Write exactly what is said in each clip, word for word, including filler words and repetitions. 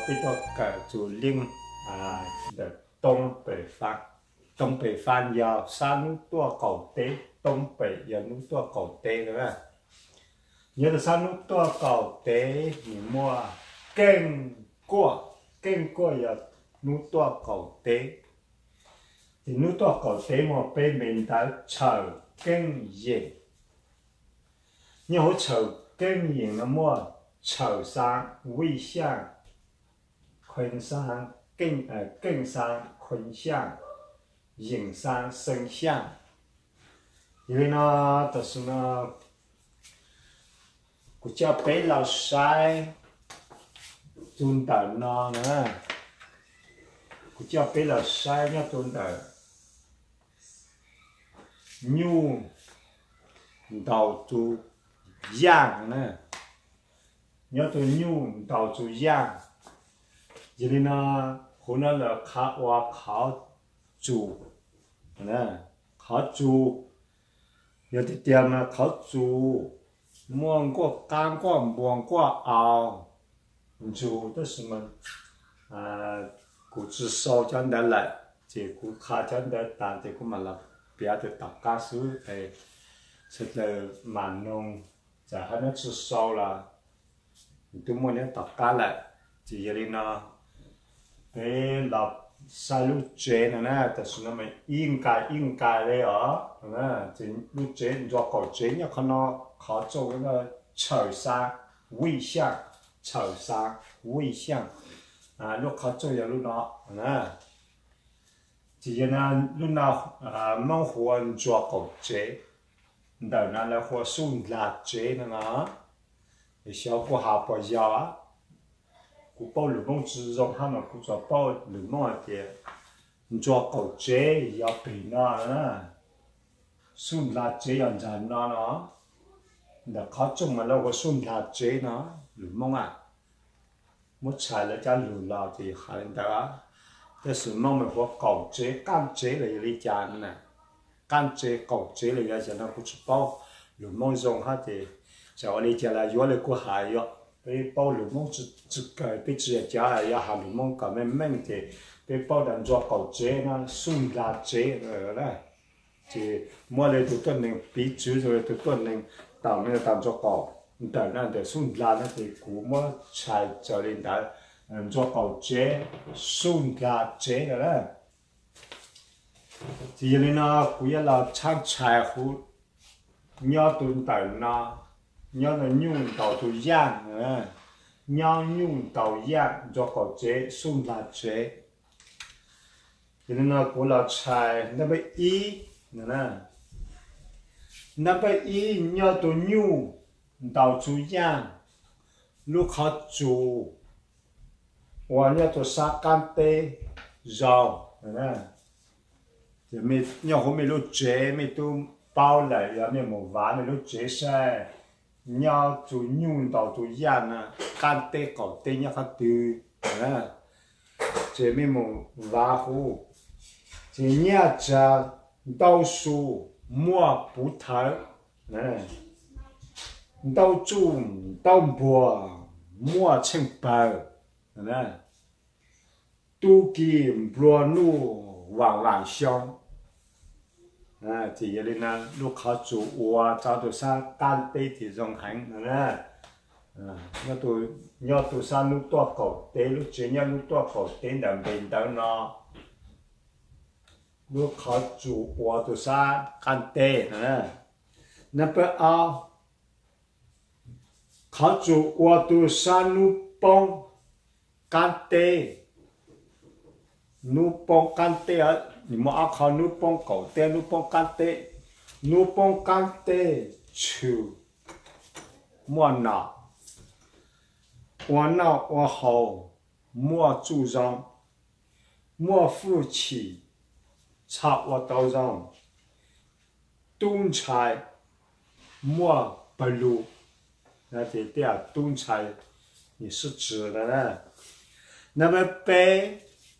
biết đó cả chủ liên à the đông北方东北方有三多狗地东北有那多狗地对吧有的三多狗地你摸更过更过有那多狗地thì nếu tôi có thể một bên mình đã chờ kinh nghiệm nhưng hỗ trợ kinh nghiệm là mua chờ sang vi sang khuyên sang kinh ở kinh sang khuyên sang影sang生相因为呢就是呢我叫北老晒中等呢呢我叫北老晒要中等nhu đầu tu yang nè nhớ tôi nhu đầu tu yang cho nên là hôm nay là khảo và khảo chủ nè khảo chủ nhớ thì tiền là khảo chủ muôn qua cam qua muôn qua ảo chủ đó là mình à cụ chỉ sau chân đã lại chỉ cụ khá chân đã tàn thì cũng mà làm bây giờ tập cá sấu thì sẽ là màn nông giờ hắn nó chỉ sau là tôi muốn nó tập cá lại chỉ vậy nó để làm sai lúc chế này nèแต่ส่วนมันอิงกายอิงกายเลยเหรอนะจะลูกเจ๊做搞เจ๊เนี่ยเขาเนาะเขา做那个丑杀微相丑杀微相啊ลูกเขา做อย่างลูกเนาะนะchỉ là lúc nào à mong muốn cho cậu chế, đầu năm là hoa xuân là chế nữa nó, thì sau cô học bao giờ á, cô bao lửa mong chỉ dùng ham mà cô cho bao lửa mong thì cho cậu chế, giờ bị nó nữa, xuân là chế ăn dần nó nó, để khó chung mà lâu có xuân là chế nó, lửa mong à, muốn xài là cho lửa lò thì hay đó.แต่ส่วนมากมันพวกเก่าเจ๊ก้านเจ๊เลยลิจานน่ะก้านเจ๊เก่าเจ๊เลยจะนั่งกูจะเป้าหรือมองทรงฮะเจ๊จะว่าลิจานละยัวเลยกูหายอ่ะไปเป้าหรือมองจะจะเกิดไปเจียจ้าอย่าหาหรือมองกับแม่แม่เจ๊ไปเป้าดันจัวเก่าเจ๊นั่นสุ่มลาเจ๊เออละเจ๊มัวเลยตัวต้นหนึ่งปีจืดเลยตัวต้นหนึ่งตามนี่ตามจัวเก่าแต่นั่นแต่สุ่มลานั่นเจ๊กูมัวใช้จะเล่นได้做搞chế xuân là chế rồi đó thì nên nó cũng là trang trại khu nhớ tuần tới nó nhớ là nhung tàu tu giang nữa nhớ nhung tàu giang cho搞chế xuân là chế thì nên nó cũng là trại nó bị ý nữa nè nó bị ý nhớ tu nhung tàu tu giang lúc họ chủ我呢做沙干的肉，呢，就没要后面都折，没都包来，要没冇玩，没都折晒，要做牛到做羊啊，干的搞的要它丢，呢，这没冇玩好，这伢子倒数摸不头，呢，倒煮倒剥摸清包。nè tu kim bùa nu vàng vàng xong à thì vậy nên lúc họ chủ ua cho tôi sang tan tê thì dùng hành nè à nhớ tôi nhớ tôi sang lúc to cổ tê lúc chế nhớ lúc to cổ tê đầm bền đâu nó lúc họ chủ ua tôi sang can tê nè nè bây giờ họ chủ ua tôi sang lúc bông can tê nu pong can tê á你们阿考nu pong狗tê nu pong can tê nu pong can tê chu mua nào mua nào mua hậu mua chủ rong mua phụ chỉ chạp mua đầu rong tung trái mua bờ lù là thì đây là tung trái 你是指的呢？那么被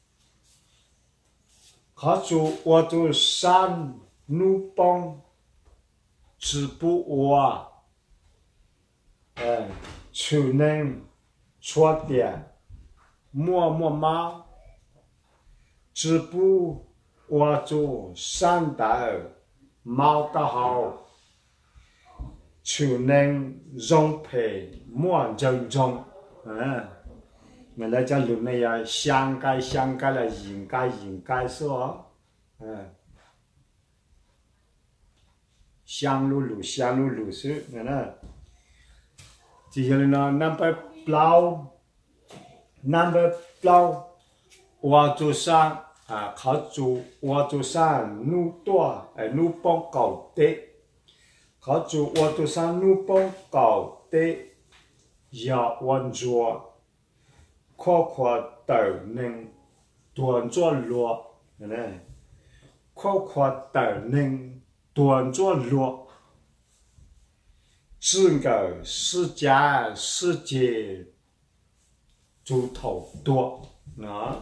好主我都山怒崩，止不我，哎，就能错点， 默默妈，织布我做山的毛得好，就能容配满正中，嗯。mình lấy cho lúc này à, sang cái sang cái là nhìn cái nhìn cái số à. Sang lu lu sang lu lu số này nè chỉ là nó number plow number plow hoa chu sang à khảo chu hoa chu sang nu tua à nu bông cầu tê khảo chu hoa chu sang nu bông cầu tê ya wan chua khó khó tờ nên tuần cho lúa này khó khó tờ nên tuần cho lúa整个世界世界猪头多啊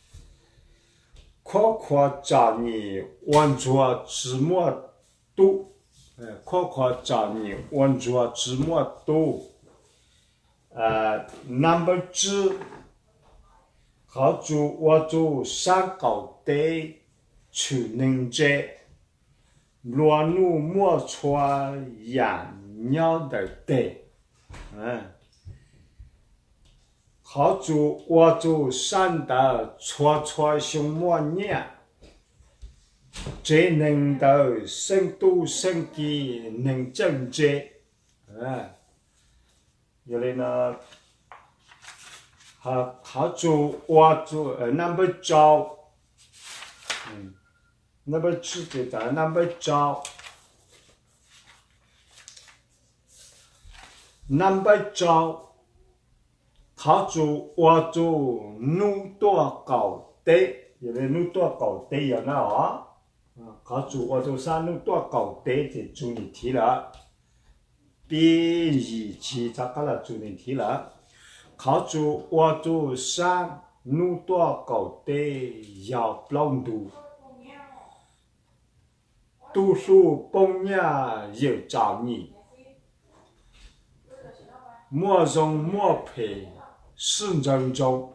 khó khó找你完作芝麻多khó khó找你完作芝麻多呃 number two họ chủ我主山高地去能者，罗努莫穿养鸟的地，嗯，好主我主山的穿穿熊莫年，这能的深度深机能正者，嗯，有嘞呢。好，好做我做呃，number 招，嗯 ，number two 对的 ，number 招 ，number 招，好做我做努多高的，有的努多高的有那啊，啊，好做我做啥努多高的就做你提了，第二期咋个了做你提了。考主我主山努多高的要不度，读书本呀有找你，莫容莫配是人中，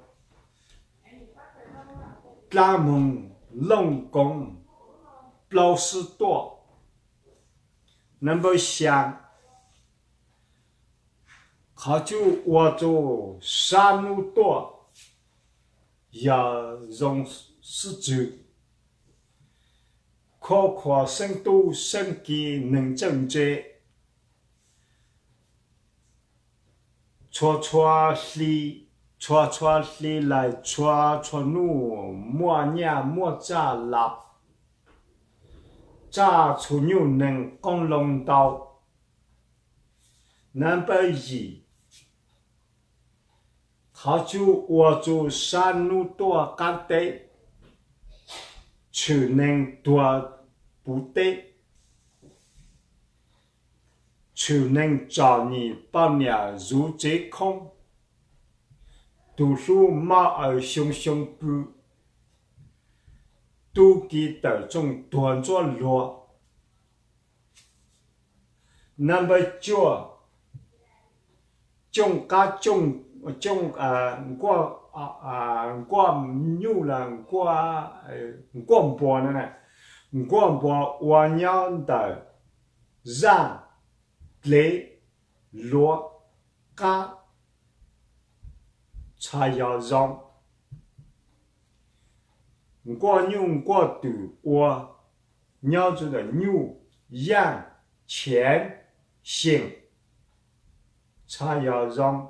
咱们龙宫老师多，能不想？好就我做山路多，要用十九，可可深度深机能正者，撮撮里撮撮里来撮撮努莫呀莫扎拉，扎出牛能公龙刀，number 一。好就我做山路多干的，就能多不得，就能找你帮你入这空，读书马儿熊熊不，都给得中端着落。number 九，中加中。trong à qua à à qua nhu là qua qua bò này này qua bò hoàn nhau đời ra lễ lúa cá trái dầu rong qua nhu qua từ qua nhau cho là nhu yang tiền tiền trái dầu rong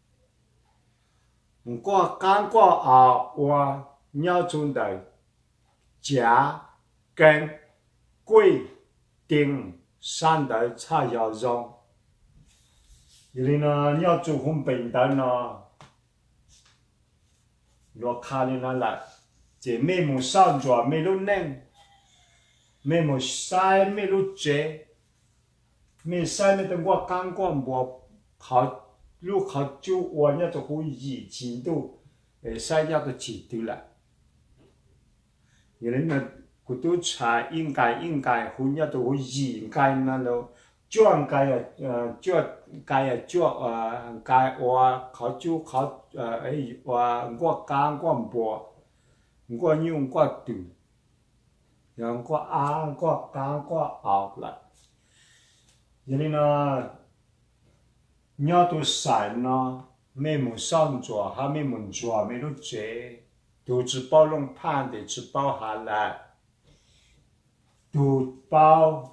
qua干过啊，我鸟中的甲跟贵丁三的差要用，因为呢鸟做红笨蛋呢，落卡里那来，这没木上桌没路能，没木晒没路接，没晒没等我干过我好。如果就我那就会以前都，呃，三亚都记得了。有人呢，古都查应该应该，后那都会应该那咯， chọn cái ờ chọn cái chọn ờ cái vàเขาchúเขาờ ấy và qua càng qua bộ qua nhung qua từ rồi qua ăn qua càng qua ảo lại cho nên là nhớ tôi xài nó mấy muốn sang chùa hay mấy muốn chùa mấy lúc chế tôi chỉ bao lông pan để chỉ bao hà lại tôi bao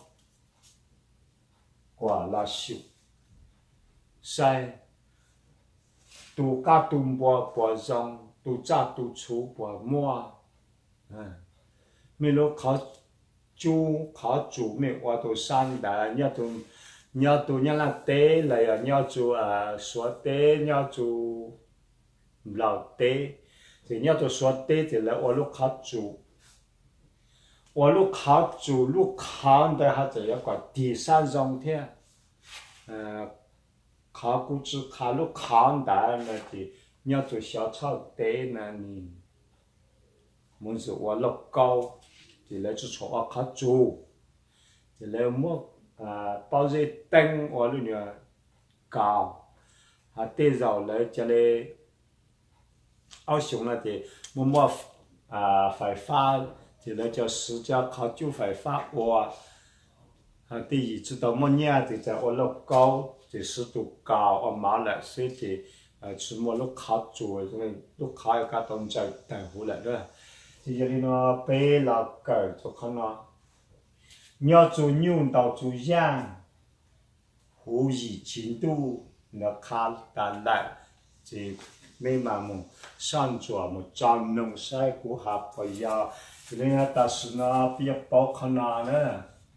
quả là siêu sai tôi cá tôm bò bò rong tôi cha tôi chú bò mua à mấy lúcเขาchúเขาchủ mấy qua tôi sang đã nhớ tôi nhớ tôi nhớ là tế là nhớ chú à xóa tế nhớ chú lão tế thì nhớ tôi xóa tế thì là ở lúcเขาchủ ở lúcเขาchủ lúcเขาได้họจะ有個第三種天呃เขา估計เขาlúcเขาได้那thì nhớ tôi小草tế那你muốn sự ở lúc cao thì lấy cho chỗ ởเขาchủ thì lấy mua à bao giờ tăng ở lúc nữa cao à tế giàu lấy cho lấy áo xuống là thì mua mua à phải pha thì lấy cho sử choเขาchủ phải pha ở à第二知道么年thì在ở lúc cao thì sử dụng cao ở mà lại sẽ thì à chỉ mua lúcเขาchủ rồi lúcเขาcái đồngใจแต่หูlại đó thì giờ nó bé là cởi cho con nó nhớ chú nhung到chú yangหู以进度nó khá là lại thì mấy mà một sản xuất một trăm nông sai của hạt bây giờ thì nên ta sử nó biết bao khả năng nữa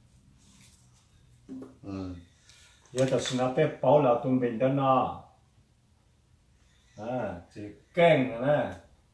ừ giờ ta sử nó biết bao là tụi mình đó nó à thì keng nữa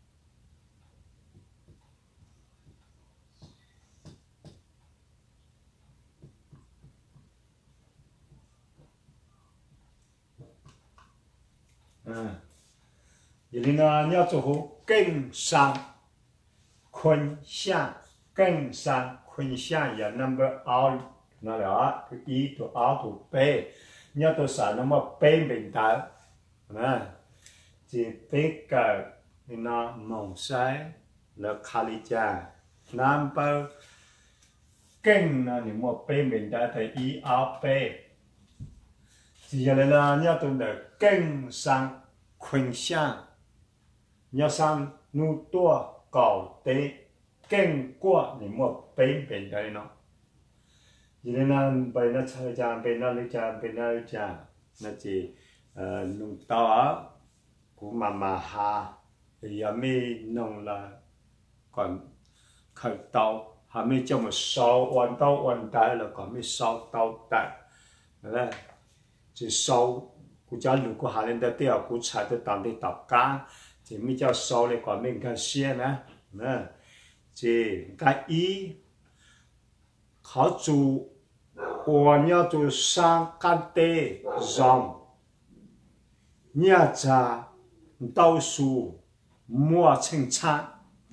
à vậy nên là nhớ cho hữu kinh sang khuyên sang kinh sang khuyên sang là number out nó là cái ý của out của b nhớ tôi xài nó mà b mình ta nè thì b cái nó mong sai là khali cha number kinh là những một b mình ta thì ý out b thì giờ là nhớ tôi là kinh sang khuyên sang nhớ sang nu tua cầu tế kinh qua những một bên bên đây nó vậy nên là bên nó chơi chàng bên nó lấy chàng bên nó lấy chàng nó chỉ nung tao của mà mà hà thì giờ mi nung là còn khởi tao hà mi cho một sáu hoàn tao hoàn đại là còn mi sáu tao đại đấy chỉ sáu của cha lũ của hà lên đây tiêu của chạy tới tạm đi tập cá thì mới cho sáu này còn mình cần xe nè nè chỉ cái ý họ chủ của nhau chủ sang can tê dòng nhà cha đau su mua chênh chát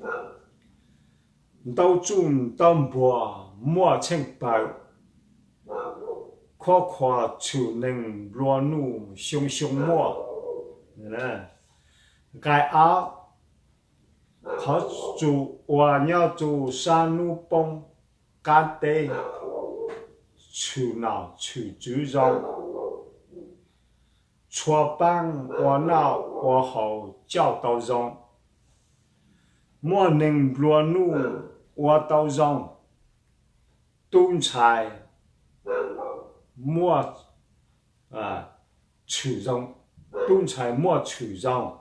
đau chung đau bùa mua chênh bảo khó khó chủ nâng loa nụ xung xung mua nè cái áo họ chủ và nhau chủ san nu bông can tê chủ nào chủ chủ rong chua băng và nào và hậu giáo tàu rong mua nâng loa nụ và tàu rong tôn trái mua à chủ rong tôn trái mua chủ rong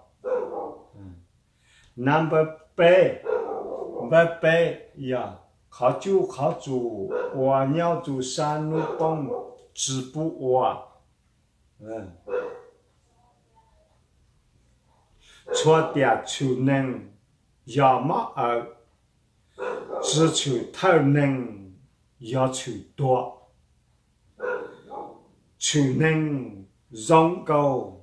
number B number B yaเขาจูเขาจูว่าเnhauจู山路崩直不ว่า嗯错点就能要么呃只求太能要求多就能让够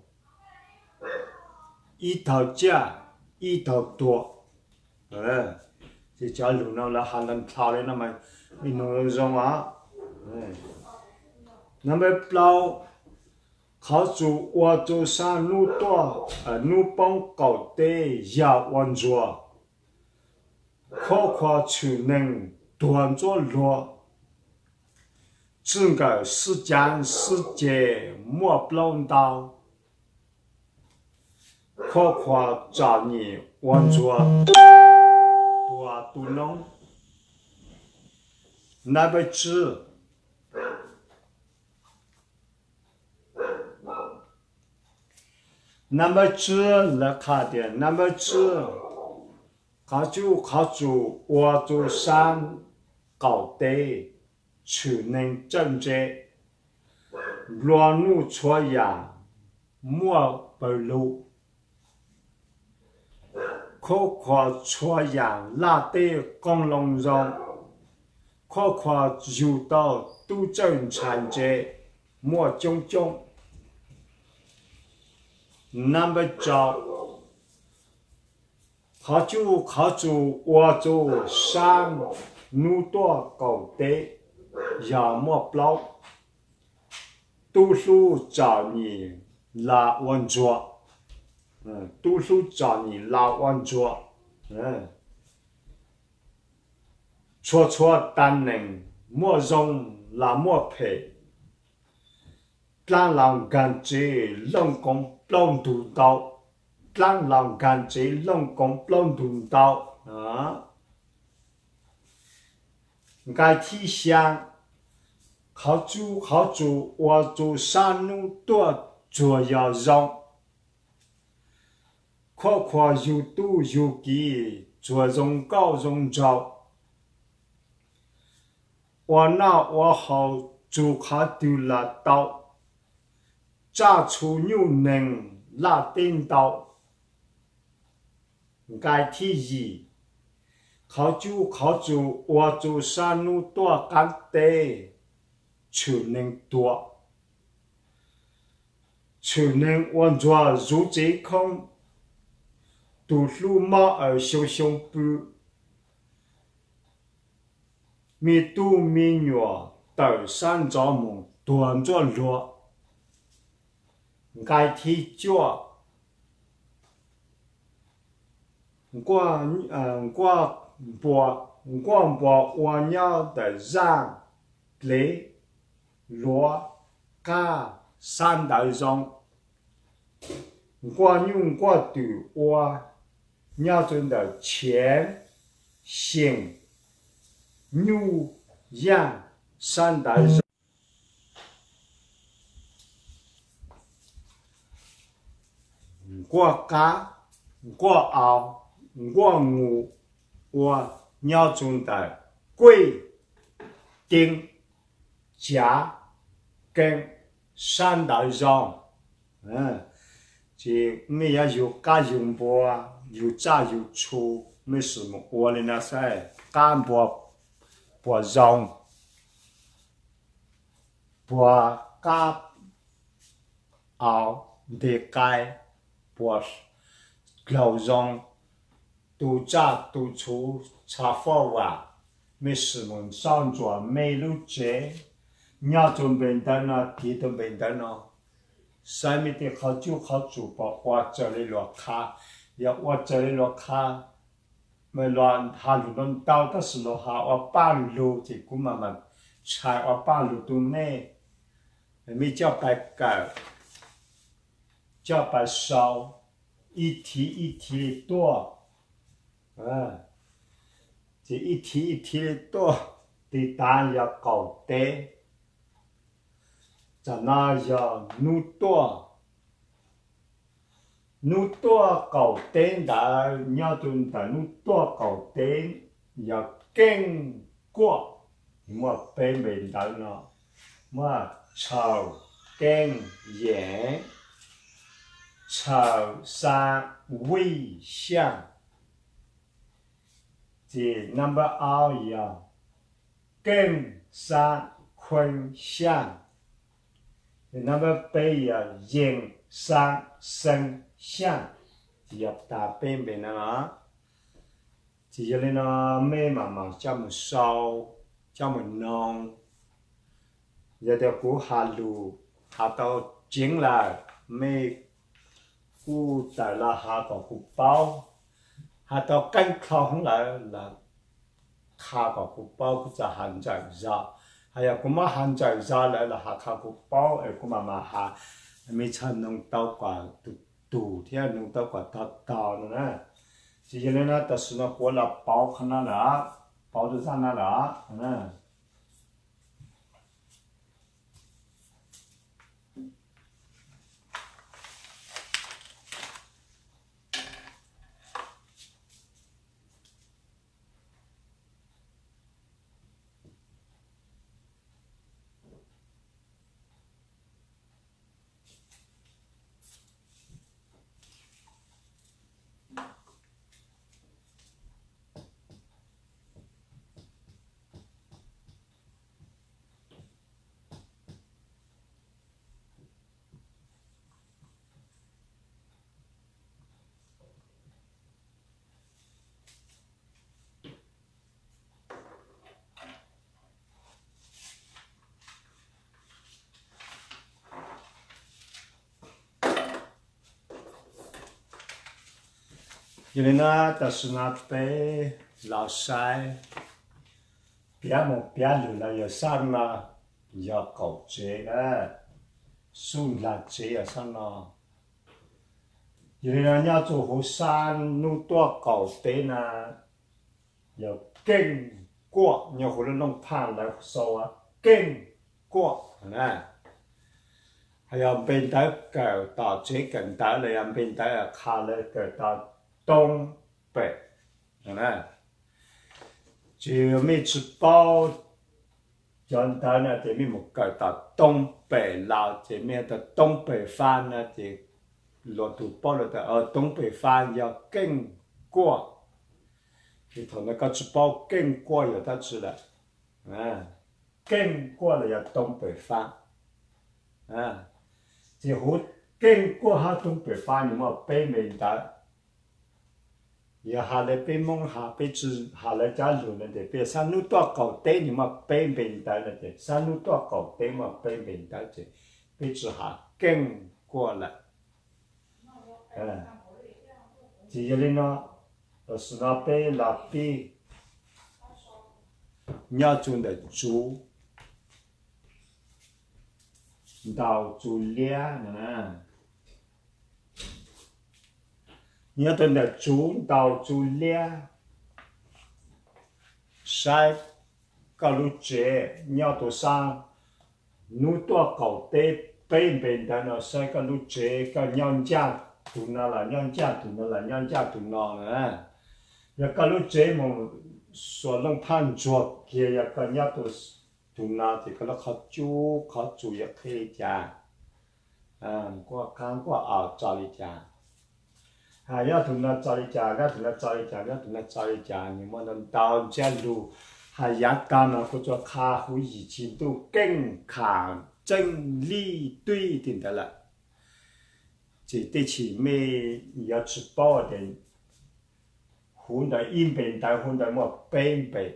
一头价一头多呃thì cho lũ nào là hàng lần thao đấy nó mà mình nó rong á 那么包考住我做上努多呃努帮搞的要完作，可夸就能端着落，整个时间世界莫不到。可夸找你完作多都能，那么知。那么这来看的，那么这，他就他就我就上搞的，就能正直，乱路错样，莫不路，可夸错样拉的公龙中，可夸有道都正常者，莫种种。那么早，他就他就我就上努多高的，要么不老，读书找你拉完做，嗯，读书找你拉完做，嗯，错错单能莫容拉莫配。让人感觉人工不读到，让人感觉人工不读到啊！该体现好做好做，我做山路多做要让，可可有度有机，做容高容高。我那我好做好丢了到。炸出牛能拉电刀，该提议，考就考就我就山路多干的，就能多，就能完作如这空，读书马儿熊熊步，米度米月登山造梦端着落。该提脚，我嗯我把我把我要的让来罗嘎三道上，我用我对我要准的钱行牛羊三道上。我家，我熬，我母，我鸟中的贵、丁、甲、庚三大样，嗯，这没有有干用波啊，有炸有粗，没什么，我的那些干波波样，波干熬的盖。波老人都炸都出茶花哇，没什么上桌没路接，鸟中边等呢，地中边等呢，上面的好久好久吧，我这里落卡，要我这里落卡，没乱哈路轮到的时候哈，我半路这姑妈妈，菜我半路都没，没叫白干。叫把烧一提一提的多，啊，这一提一提的多，的蛋要搞的，咱那要努多，努多搞的的，要炖的努多搞的，要更过，莫白没到呢，莫炒更盐。炒三味香，这 number 二呀，更三昆香，这 number 八呀，营三生香，这要打边边的啦，这这里呢，没妈妈这么烧，这么浓， giờ theo cú hà lù hà tàu chiến là mê cú tại là hà có cú bao hà tàu canh không là là hà có cú bao cúจะหันใจra hay là cú màหันใจra lại là hà hà cú bao ấy cú mà mà hà mấy chân nông tàu quả tụ tụ thì nông tàu quả tàu tàu nữa nè chỉ cho nên là ta sử dụng quả là bao khăn là bao được ra là nè cho nên là ta sử dụng bé lão sai bé một bé lười là giờ sang là giờ cầu chế đó xuân là chế ở sang nó cho nên là nhà chủ hồ san nu tua cầu tế là giờ kinh qua nhà hồ nó nông phan là sâu á kinh qua nè hay là bên tới cầu tạo chế cần tới là bên tới là khá là cầu tạo东北，啊，就没吃饱，讲到呢，这边木搞到东北佬这边的东北饭呢，这落土包了的，呃，东北饭要更过，里头那个吃饱更过有得吃了，啊，更过了要东北饭，啊，这湖更过下东北饭，你莫北面的。giờ hà lệ bên mong hà bên chữ hà lệ trả luôn là để bên san nút toa cầu tế nhưng mà bên bên tại là để san nút toa cầu tế mà bên bên tại để bên chữ hà kinh qua lại à chỉ cho nên nó ở số nó bên là bên nhau chung để chú đào chú lia nè nhớ tên là chú tàu chú lia sai cả lúc trẻ nhớ tổ sang nút tua cầu tê bên bên đó nó sai cả lúc trẻ cả nhân gia tụi nó là nhân gia tụi nó là nhân gia tụi nó nè giờ cả lúc trẻ mà số lượng phan chuột kia giờ cả nhớ tổ tụi nó thì cái nó khó chú khó chú ya khi cha à qua kháng qua ảo cho đi cha à ya tụi nó cho đi cha ya tụi nó cho đi cha ya tụi nó cho đi cha nhưng mà nó đào cha lu à ya ta nó có cho khá hữu ý chí tu kinh khả chân lý tuy tiền đó là chỉ để chỉ mê ya chỉ bảo đến hôn đại im bên đại hôn đại mà bên bên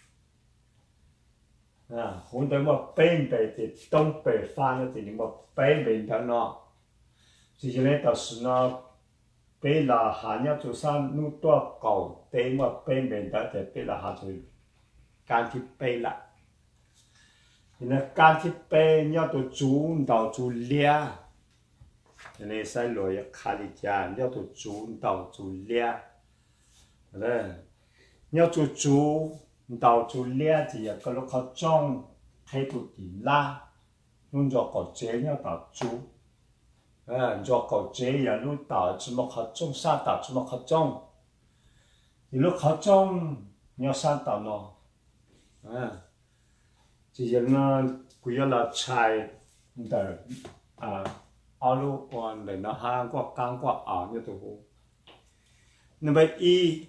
à hôn đại mà bên bên thì đông bên pha nó thì mà bên bên đó nó chỉ cho nên đó là bây là hà nhớ chú san nút tua cầu tế mà bên bên đó thì bây là hà chú can thiệp bây là thì nó can thiệp bây nhớ tụ chú đầu chú lia thì này sai lỗi khá đi cha nhớ tụ chú đầu chú lia đấy nhớ chú chú đầu chú lia thì có lúc họ trong thấy tụ tỷ la luôn cho có chế nhớ đầu chú à cho có chế giờ lúc đầu chỉ một họ trong sa đầu chỉ một họ trong thì lúc họ trong nhớ sa đầu nó à chỉ giờ nó bây giờ là chạy để à alo còn để nó hàng qua căng qua ảo như thế nên vậy y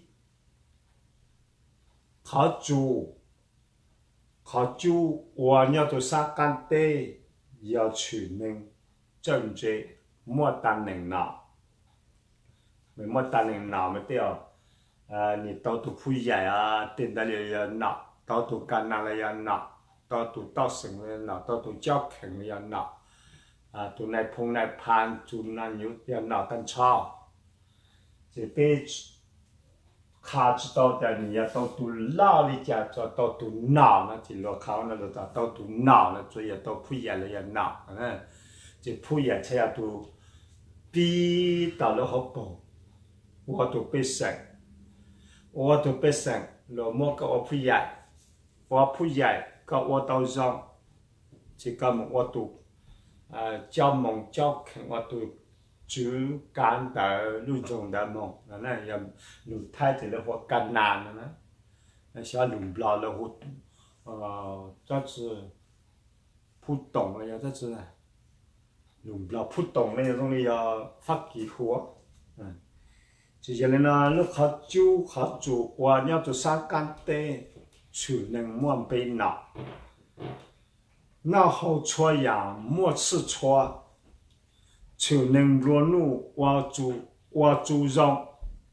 khó chủ khó chủ và nhau tôi sa can tê要取能政治莫单能脑没莫单能脑没对哦啊你到处不一样啊点到了要脑到处干那了要脑到都到省了闹，到都交肯了要闹，啊，都来碰来攀，就那有要闹กัน吵，这被卡知道的你要到都老的家做到都闹那就落考那就到到都闹那所以到ผู้ใหญ่了要闹，嗯，这ผู้ใหญ่才要都逼到了好不，我都被省，我都被省，老莫个我ผู้ใหญ่。我ผู้ใหญ่ก็我到上，这个我都呃教梦教肯我都主干的路中的梦，那那也路太子了或干难了呢，那小路不了了或呃这是不懂了呀，这是路不了不懂了，容易要发几火，嗯，接下来呢，路เขาจูเขาจูว่าเนี่ยจะสร้างการเตะ 处能莫被恼，恼后错样莫吃错，处能落怒我主我主容，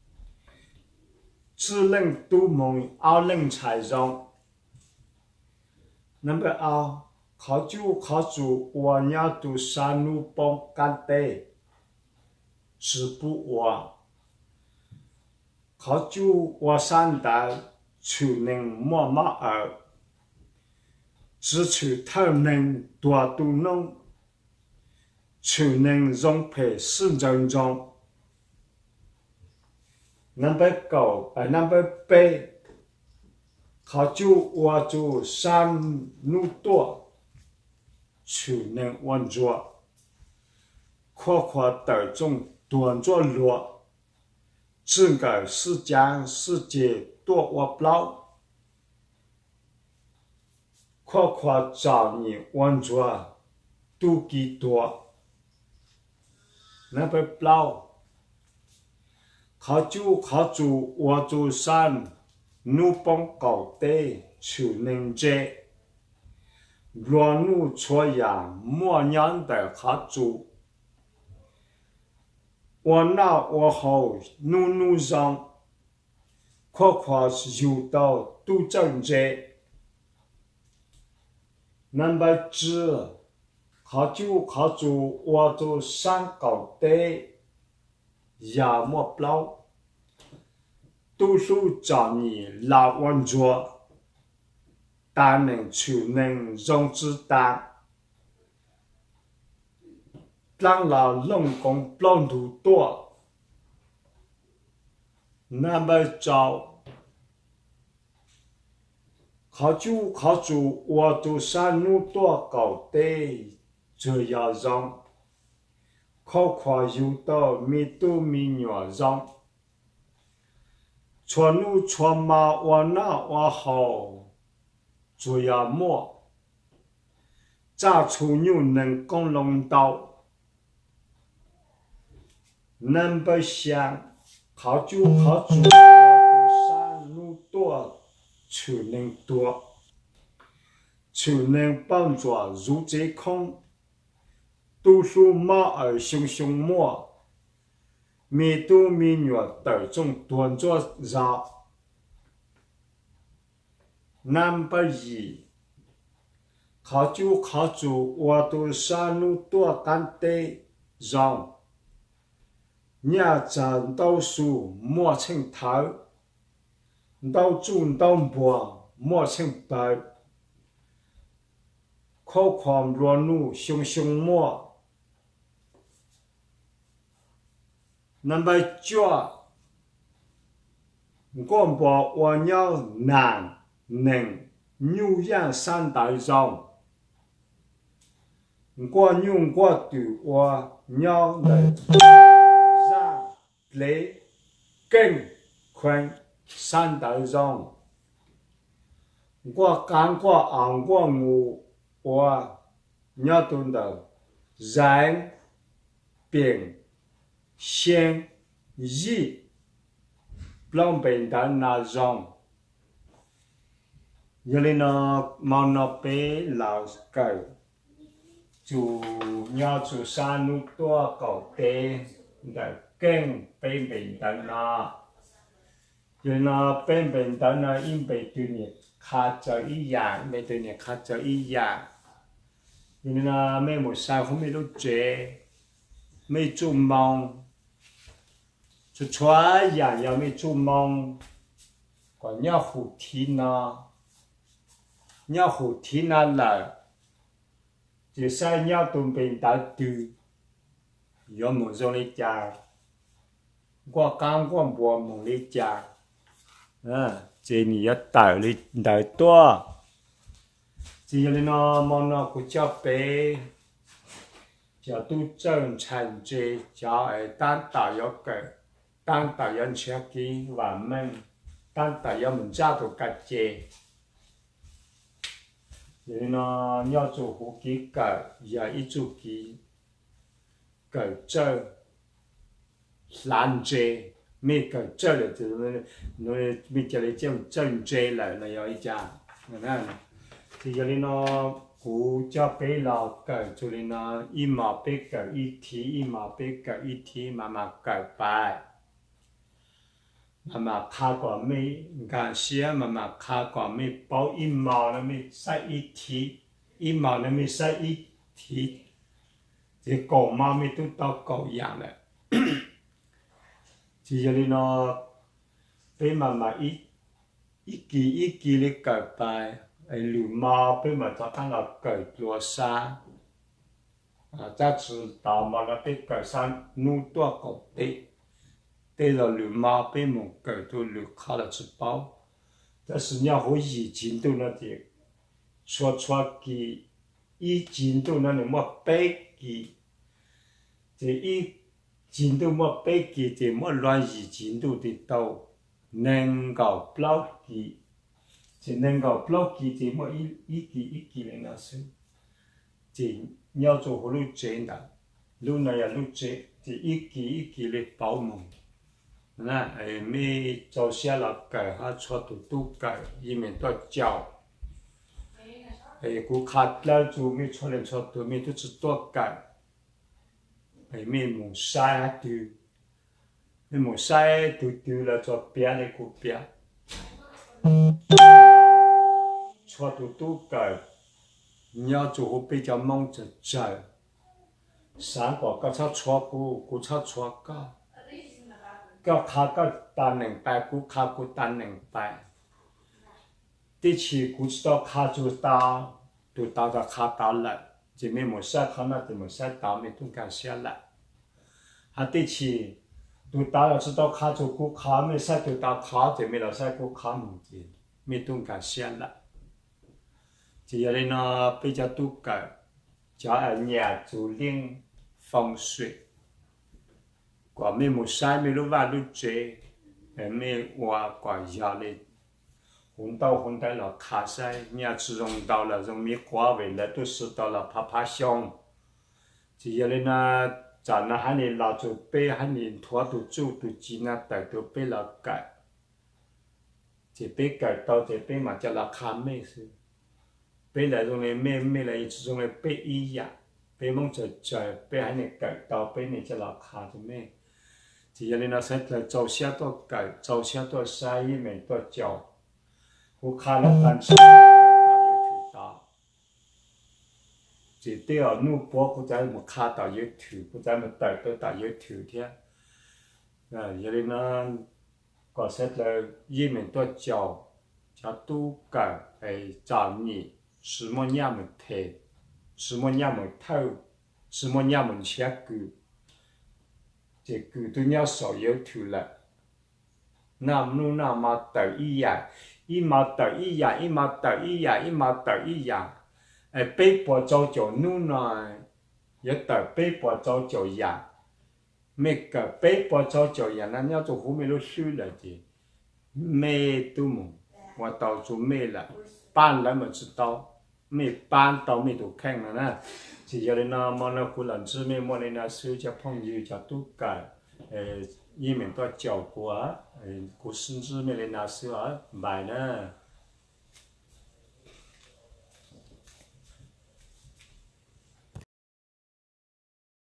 只能独梦เอา能才容。那么เอาเขาจูเขาจู我要读山路帮干的，只不我，เขาจู我山的。 处能莫莫而，只求透能多度弄，处能容配是人中。number 九，呃 number 八，เขา就我就山路多，处能稳着，阔阔的中端着落，整个世界世界。 多我不老，夸夸找你玩着，都几多，那不不老，เขาจูเขาจู我จู山，努帮搞的就能这，若努错样莫样的เขาจู，我那我好努努上。 夸夸是有道都正直，那么知，เขา就เขา就我就上高的，也莫不老，读书教你老稳着，但能就能容之单，让老龙宫不读多，那么早。 เขาจูเขาจู我都山路多高的，这样让，เขา夸有道米都米鸟让，错路错马我那我好，这样么？咋出牛能共龙道，能不想，เขาจูเขาจู我都山路多。 就能多，就能帮助入这空，读书马儿熊熊摸，米都米月得中端着让，南北一，เขา就เขา住我都山路多干的让，伢站到树莫成头。 到住到波莫成白，靠狂落怒熊熊莫，那么脚，广播我要难能牛羊三代上，我用我对我要能让雷更宽。 山道上，我干过昂过我，我要懂得人、病、先、义，不能被人那种。有的呢，毛那被老狗，就要做山路多高的，的更被被人那。 就那本本的那因被对你卡着一样，没对你卡着一样。因为呢，没冇晒后面都接，没做梦，就穿样也没做梦，个鸟虎天呢，鸟虎天那来，就晒鸟都被打丢，有冇用你家？我讲我冇冇你家，嗯，这你要带你带多。只要你那么那个叫白，叫都正常这叫哎单打要个，单打要吃给完门，单打要门家都个接。你那要做好几个，也一做几个正难接，没个正的就是那那没叫你叫正接了，那要一家，那。thì giờ nó cú cho bé lò cởi cho nên nó im mà bé cởi ít thì im mà bé cởi ít thì mà mà cởi bài mà mà khá quả mấy gà xía mà mà khá quả mấy bao im mà nó mới sai ít thì im mà nó mới sai ít thì thì cổ mà mới tụt tao cổ dạng này thì giờ nó bé mà mà ít ít kỳ ít kỳ để cởi bài哎，流毛被么早看到改多山，啊，再知道嘛那被改山弄多高的，对了流毛被么改都流卡了吃饱，但是你要和以前都那点，说出去，以前都那里么背记，这以前都么背记，这么乱以前都的都能够不记。chỉ nên có blog kỳ thì mỗi ít ít kỳ ít kỳ lên là sự chỉ nhau cho hồ lúc chế đã lúc này là lúc chế thì ít kỳ ít kỳ lên bảo mộng nè ấy mi cho xe là cởi ha cho tụ tụ cởi y mình to chào ấy cú khát là chú mi cho lên cho tụ mi tụ chỉ to cởi ấy mi muốn sai ha tụ mi muốn sai tụ tụ là cho bia lên cú bia cho tụi tôi cởi nhau chủ hộ bây giờ mong chờ chờ sáng có các cháu cho cô cô cháu cho cả các khá các tàn nền bài cô khá cô tàn nền bài tí chỉ cô cho khá chú tao tụi tao đã khá tao lại chỉ mình một sai khá nào thì một sai tao mình tung cả xe lại à tí chỉ tụi tao là cho khá chú cô khá mình sai tụi tao khá thì mình là sai cô khá mình gì mình tung cả xe lại chỉ là nó bây giờ tu cởi cho ở nhà chủ liên phong水quả mình một sai mình lúc vào lúc chế mình qua quả giờ này hôm đầu hôm nay là khá sai nhà sử dụng到了用米花为了都是到了啪啪香chỉ là nó chả nó hai年老就背hai年拖都做都只那带都背了改chỉ背改到这背嘛叫了卡妹是背来用来咩咩来一直用来背一样，背梦着着背还能改到背你就老卡着咩？只要你那些来走下多改，走下多晒一面多脚，我卡了半次改到有土到，只对哦，怒波不在么卡到有土，不在么带到到有土天，啊，要你那个些来一面多脚，叫都改哎找你。什么样么贴，什么样么透，什么样么切骨，这骨都要少有土了。那么那么得一样，一毛得一样，一毛得一样，一毛得一样。哎，背包早就弄呢，也得背包早就样，每个背包早就样，那要做后面都输了的，没都么，我到处没了，搬了么知道。ไม่ป้านตอไม่ถูกแข่งนะนะที่จะเล่นมอนคุณหลังซื้อไม่มอนเลยนะซื้อจะพ่องยืจะตู้กัดเอ่อยี่เหม็นตัวเจ้ากัวเอ่อกูซื้อไม่เลยนะซื้ออ่ะบ่ายนะ